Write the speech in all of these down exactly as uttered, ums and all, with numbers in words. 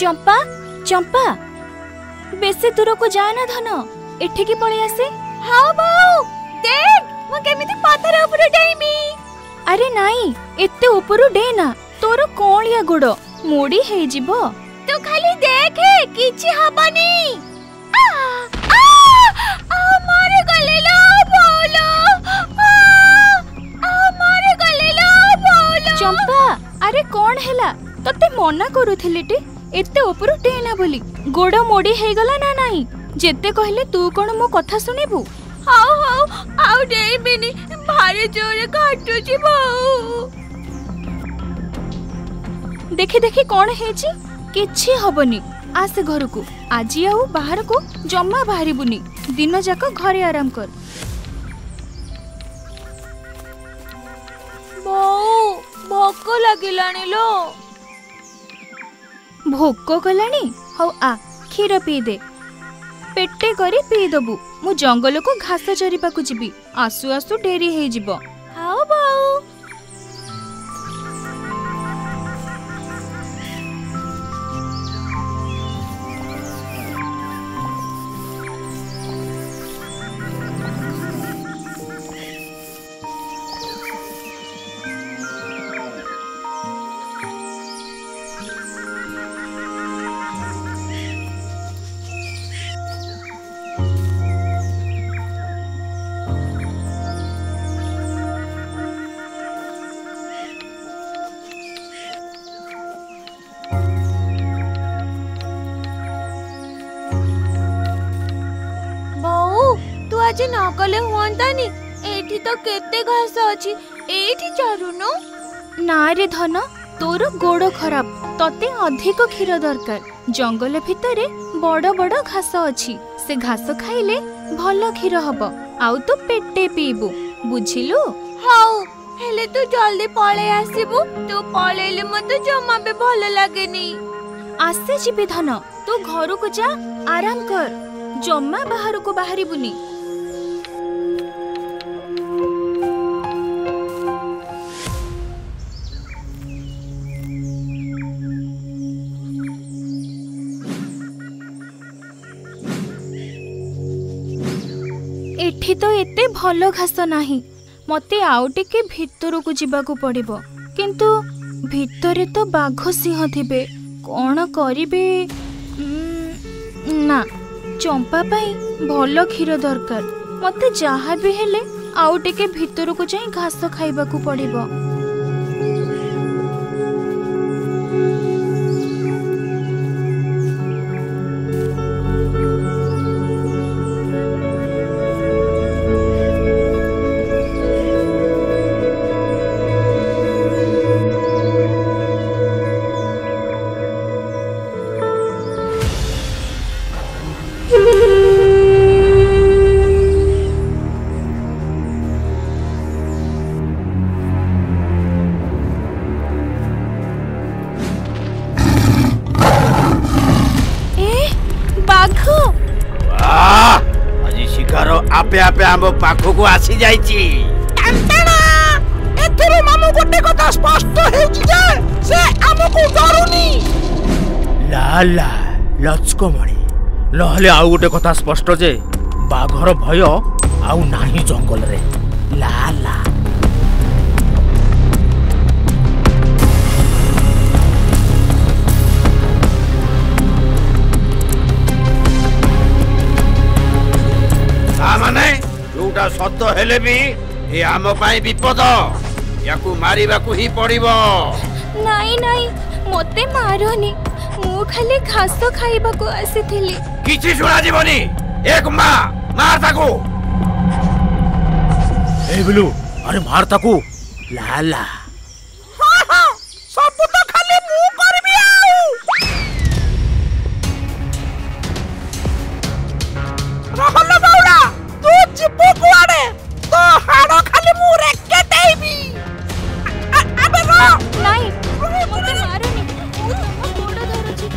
चंपा चंपा बेसी दूर को जाए ना धन एठी की पळे आसे। हां बाऊ देख मो केमिति पत्थर ऊपर डेइमी। अरे नाई एते ऊपर डे ना तोर कोलिया गुड़ मोड़ी हे जिवो। तू खाली देख किछि हबनी। आ आ आ मारे गले लो बोलो आ आ मारे गले लो बोलो। चंपा अरे कौन हैला तते मना करूथिली टी एते ऊपर टेना बोली गोड़ मोड़ी हे गला ना नाही जेते कहले तू कोन मो कथा सुनिबू। हाउ हाउ आउ डेइबिनी भारी जोरे काटू छी बाऊ। देखि देखि कौन हेची किछि हबनी आसे घर को आज आउ बाहर को जम्मा बाहरिबुनी दिन जाक घरे आराम कर। बाऊ भोक लागिलानी लो। भोक कलानी हौ आ क्षीर पी दे पेटे करी पी दबु मु जंगल को घास चरिबा को जिबी आसु आसु डेरी हे जिवो। हाउ बाऊ आज न कले हुआंतानी एठी तो केते घास अछि एठी चारुनो। ना रे धन तोर गोड़ खराब तते अधिक क्षीर दरकार जंगल भितरे बड़ बड़ घास अछि से घास खाइले भल क्षीर हबो आउ तो पेटे पीबू बुझिलु। हाउ हेले तू जल्दी पळे आसीबू तू पळेले मते जम्मा बे भल लागेनी। आसे जिबे धन तू घर को जा आराम कर जम्मा बाहर को बाहरिबुनी। एठी तो एते भलो घास नाही मते आउ टिके भितर को जिबा को पड़िबो किंतु भितरे तो बाघ सिंह थिबे कोन करिबे। ना चंपा पाई भलो क्षीर दरकार मते जहा भी हेले आउ टिके भितर को जाई घास खाइबा को पड़िबो। आपे आपे आम पाखो को आसी जाईची। एथरे मामू गोटे कथा स्पष्ट हेउची जे से हमको डरुनी। लाला लचकमणी लहले आउ गोटे कथा स्पष्ट जे बाघर भय आउ नाही जंगल रे। लाला माने जोटा सत्य हेले भी ए आम पाई विपद याकू मारिबा को ही पड़िबो। नाई नाई मते मारोनी मु खाली घास खाइबा को आसीथिली। किछि सुना जीवनी एक मा मार ताको। ए बिलु अरे मार ताको। लाला हां हां सब तो खाली मु करबी आउ। रहल बाउला तू चिपो कुआडे तो हाडो खाली मु रेके देबी। अबे रो नाई मते मारोनी मु तम गोड़ धरुची।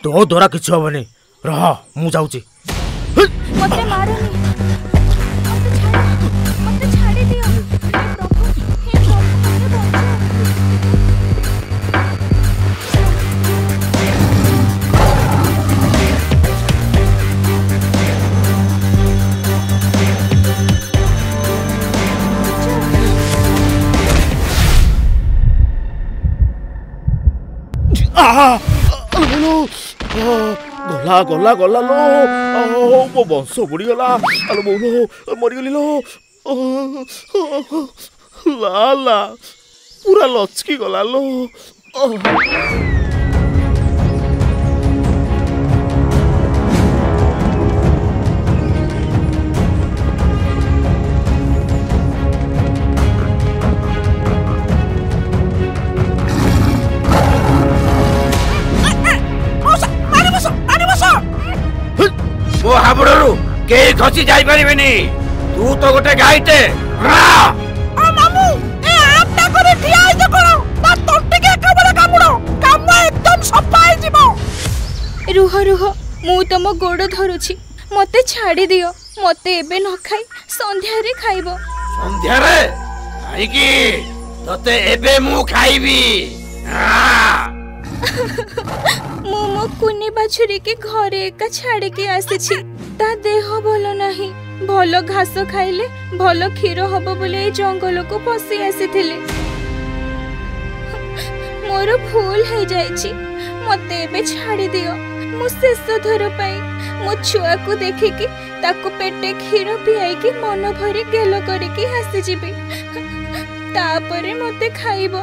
तो द्वारा किसी हबनी रह मु जाऊची मते मारनी मते छाड़ मते छाड़ी दियो हे प्रभु हे प्रभु मते बचाओ गला गला गला लो मो वंश बुड़ी गला आलो बोलो मरीगली लो लाला पूरा लचकी गला लो वो हाबुड़रू के खसी जाई परिबेनी तू तो गोटे गाईटे रा आ मामू ए आटा करे ठिया आइ करो ता तंटी के काबले कामुडो काम एकदम सफा आइ जीवो रुह रुह मु तम गोड़ धरुछि मते छाड़ी दियो मते एबे न खाई संध्या रे खाइबो संध्या रे आई की तते एबे मु खाइबी मु मो कुनी बाछुरी के घरे एका छाड़ी के आसीछि ता देह भलो नाही भलो घास खाइले भलो क्षीर हबो बोले ए जंगल को पसी आसीथिले मोर भूल हे जाइछि मते एबे छाड़ी दियो मु शेष थर पाई मो छुआ को देखि कि ताको पेटे क्षीर पियाई कि मन भरी गेलो करी कि हसी जिबे तापरे मते खाइबो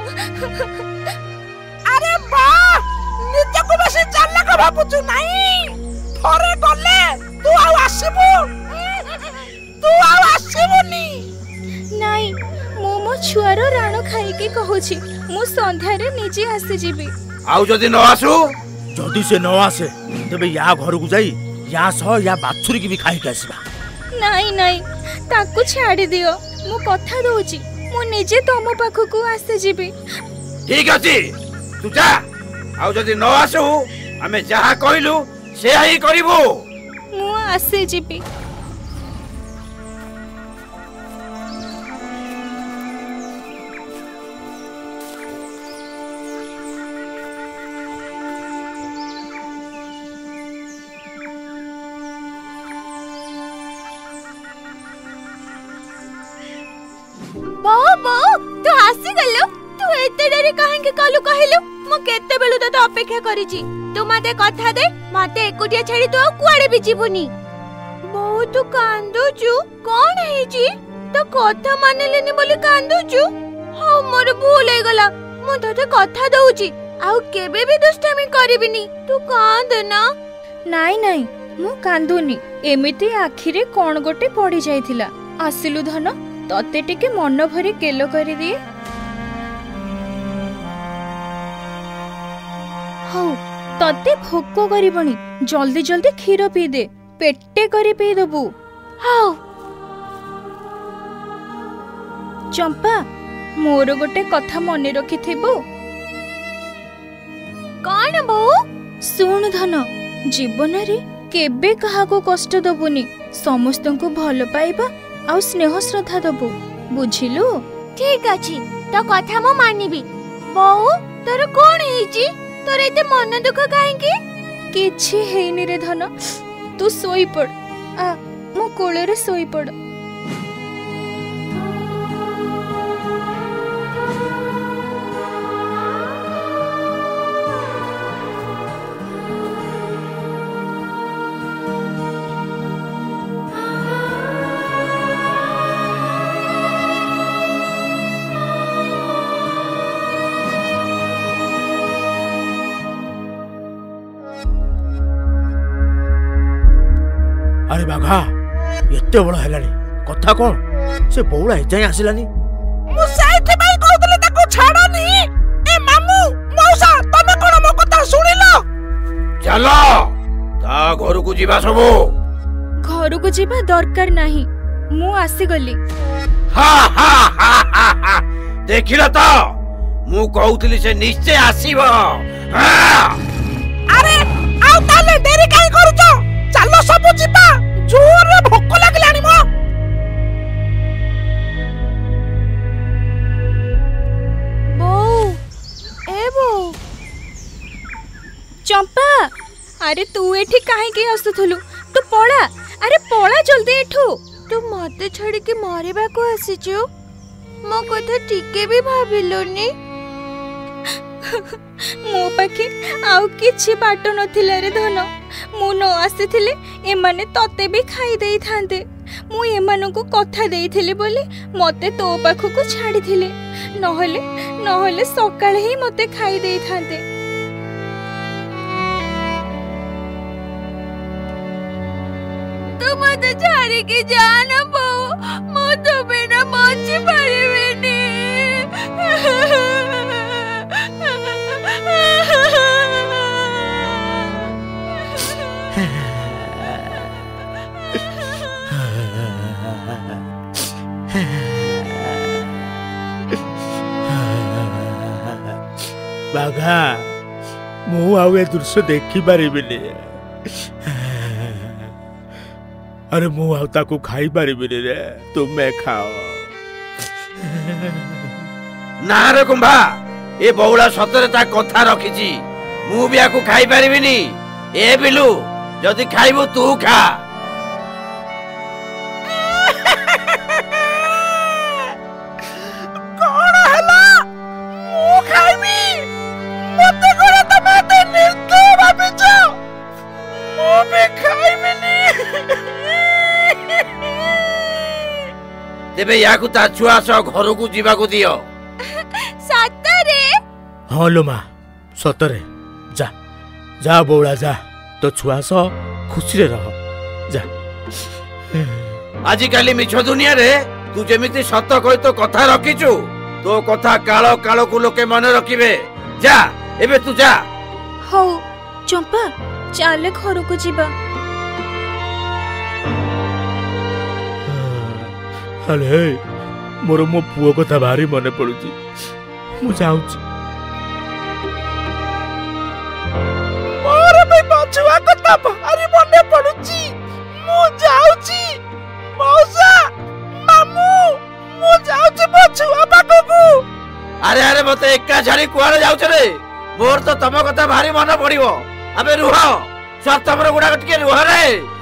अरे बा निजको बेसी चालला का भाबुछु नाही थरे गले तू आउ आसीबो तू आउ आसीबोनी नाई मो मो छुआर राण खाई के कहूछि मु संध्या रे निजे आसी जिबी आउ जदी न आसु जदी से न आसे तबे या घर को जाई या सह या बाछुरी की भी खाई के आसीबा नाई नाई ताकू छाड़ी दियो मु कथा दोछि मु निजे तम पाखु को आसी जिबी ठीक अछि तू जा आउ जदी न आसु हमें जहा कहलु से ही करिवो मु आसी जिबी बाबा तू आसी गलो तू एते डरे काहे के कालू कहलु मु केते बेलु तो अपेक्षा करिछि तू मते कथा दे मते एकुटिया छाड़ी तू कुआडे भी जीवनी बहुत कांदुचु कोन हेछि तो कथा मानलेनी बोली कांदुचु हां मोर भूल हे गला मु तते कथा दउछि आउ केबे भी दुष्टामी करबिनी तू कांद ना नाई नाई मु कांदुनी एमिति आखिरे कोन गोटे पड़ी जाइथिला आसिलु धन तते टिके मन भरी गेलो करी दिए हौ तते भोक करिबनी जल्दी जल्दी क्षीर पी दे पेटे करी पी दबु हाउ चंपा मोर गोटे कथा मने रखिथिबु कोन बो सुन धन जीवन रे केबे कहा को कष्ट दबुनी समस्त को भल पाइबा आउ स्नेह श्रद्धा दबु बुझिलु ठीक अछि तो कथा मो मानिबी बहु तोर कोन हेछि तोर एते मन दुख काहे की किछि हेइनी रे धन तू सोई पड़ आ मो कोळे रे सोई पड़ अरे बाघा एते बड़ हेलानी कथा कोन से बौला एजाय आसिलानी मु साइथे भाई कहतले ताको छाड़नी ए मामू मौसा तमे कोन मो कथा सुनिलो चलो ता घर को जीवा सबो घर को जीवा दरकार नाही मु आसी गली हा हा हा हा हा देखिलो तो मु कहउतली से निश्चय आसीबो अरे आ ଆଉ ତାହେଲେ ଡେରି କାଇଁ କରୁଛ? ଚାଲ ସବୁ ଯିବା, ଜୋରରେ ଭୋକ ଲାଗିଲାଣି ମୋ। ବୋଉ, ଏ ବୋଉ। ଚମ୍ପା, ଆରେ ତୁ ଏଠି କାହିଁକି ଆସୁଥିଲୁ? ତୁ ପଳା, ଆରେ ପଳା ଜଲ୍ଦି ଏଠୁ। ତୁ ମତେ ଛାଡ଼ିକି ମରିବାକୁ ଆସିଛୁ? ମୋ କଥା ଟିକେ ବି ଭାବିଲୁନି? ମୋ ପାଖେ ଆଉ କିଛି ବାଟ ନଥିଲା ରେ ଧନ। ମୁଁ ନ ଆସିଥିଲେ ଏମାନେ ତତେ ବି ଖାଇ ଦେଇଥାନ୍ତେ। ମୁଁ ଏମାନଙ୍କୁ କଥା ଦେଇଥିଲି ବୋଲି ମତେ ତୋ ପାଖକୁ ଛାଡ଼ିଥିଲେ, ନହେଲେ ନହେଲେ ସକାଳେ ହିଁ ମତେ ଖାଇ ଦେଇଥାନ୍ତେ। ତୁ ମତେ ଛାଡ଼ିକି ଯାନା ବୋଉ, ମୁଁ ତୋ ବିନା ବଞ୍ଚି ପାରିବିନି। ବାଘା, ମୁଁ ଆଉ ଏ ଦୃଶ୍ୟ ଦେଖିପାରିବିନି। ଆରେ ମୁଁ ଆଉ ତାକୁ ଖାଇପାରିବିନି ରେ, ତୁମେ ଖାଅ। ନା ରେ କୁମ୍ଭା, ଏ ବଉଳା ସତରେ ତା କଥା ରଖିଛି। ମୁଁ ବି ଆକୁ ଖାଇପାରିବିନି। ଏ ବିଲୁ, ଯଦି ଖାଇବୁ ତୁ ଖା। କଣ ହେଲା? ମୁଁ ଖାଇବି? ମତେ କଣ ତମେ ଏତେ ନିର୍ଦୟ ଭାବିଛ? ମୁଁ ବି ଖାଇବିନି। ତେବେ ୟାକୁ ତା ଛୁଆ ସହ ଘରକୁ ଯିବାକୁ ଦିଅ। ସତରେ? ହଁ ଲୋ ମା, ସତରେ। ଯା ଯା ବଉଳା, ଯା ତୋ ଛୁଆ ସହ ଖୁସିରେ ରହ, ଯା। ଆଜିକାଲି ମିଛ ଦୁନିଆରେ ତୁ ଯେମିତି ସତ କହି ତୋ କଥା ରଖିଛୁ, ତୋ କଥା କାଳ କାଳକୁ ଲୋକେ ମନେ ରଖିବେ। ଯା, ଏବେ ତୁ ଯା। ହଉ ଚମ୍ପା, ଚାଲେ ଘରକୁ ଯିବା। ଆରେ ମୋର ମୋ ପୁଅ କଥା ଭାରି ମନେ ପଡୁଛି। ମୁଁ ଯାଉଛି। ମୋର ବି ମୋ ଛୁଆ କଥା ଭାରି ମନେ ପଡୁଛି। ମୁଁ ଯାଉଛି। ମଉସା, ମାମୁଁ, ମୁଁ ଯାଉଛି ମୋ ଛୁଆ ପାଖକୁ। ଆରେ ଆରେ ମତେ ଏକା ଛାଡି କୁଆଡେ ଯାଉଛ ରେ? ମୋର ତ ତମ କଥା ଭାରି ମନେ ପଡିବ। ଆବେ ରୁହ, ସ୍ୱାର୍ଥପର ଗୁଡାକ ଟିକେ ରୁହ ରେ।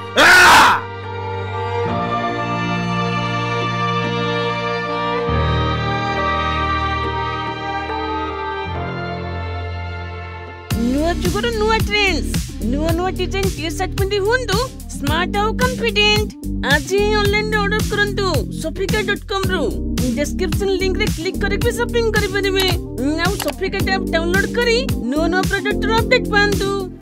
नुआ जुगर नुआ ट्रेंड्स, नुआ नुआ डिजाइन टी-शर्ट पिंदी हुंदु स्मार्ट और कॉन्फिडेंट। आज ही ऑनलाइन रे ऑर्डर करंतु sofika dot com रो। डिस्क्रिप्शन लिंक रे क्लिक करके भी शॉपिंग करि परिबे। नाउ sofika ऐप डाउनलोड करी नुआ नुआ प्रोडक्ट रो अपडेट पांतु।